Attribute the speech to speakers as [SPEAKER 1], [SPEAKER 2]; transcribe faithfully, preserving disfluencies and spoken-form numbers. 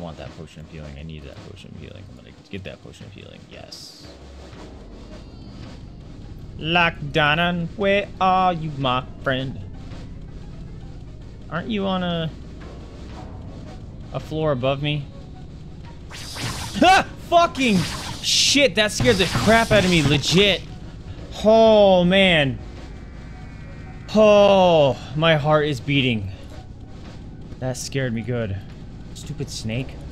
[SPEAKER 1] want that potion of healing. I need that potion of healing. I'm gonna get that potion of healing. Yes. Lockdown, where are you, my friend? Aren't you on a a floor above me? Ah! Fucking shit! That scared the crap out of me. Legit. Oh man. Oh, my heart is beating. That scared me good. Stupid snake.